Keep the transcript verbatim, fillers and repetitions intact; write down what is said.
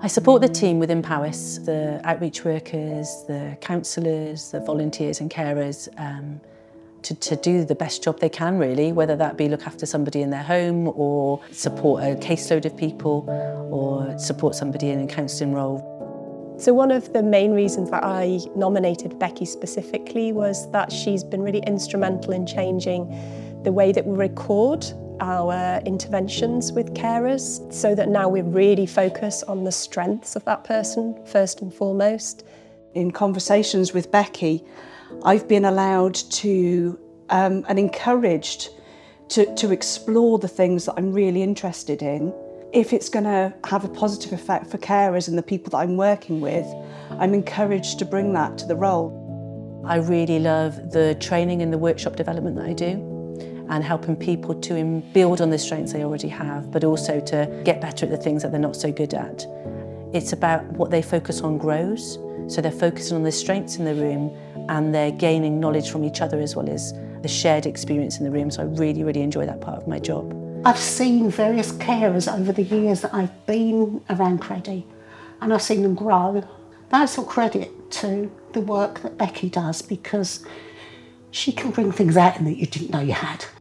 I support the team within Powys, the outreach workers, the counsellors, the volunteers and carers, um, to, to do the best job they can really, whether that be look after somebody in their home or support a caseload of people or support somebody in a counselling role. So one of the main reasons that I nominated Becky specifically was that she's been really instrumental in changing the way that we record our interventions with carers, so that now we really focus on the strengths of that person first and foremost. In conversations with Becky, I've been allowed to um, and encouraged to, to explore the things that I'm really interested in. If it's going to have a positive effect for carers and the people that I'm working with, I'm encouraged to bring that to the role. I really love the training and the workshop development that I do, and helping people to build on the strengths they already have, but also to get better at the things that they're not so good at. It's about what they focus on grows, so they're focusing on the strengths in the room and they're gaining knowledge from each other as well as the shared experience in the room, so I really, really enjoy that part of my job. I've seen various carers over the years that I've been around Creddy, and I've seen them grow. That's all credit to the work that Becky does, because she can bring things out in that you didn't know you had.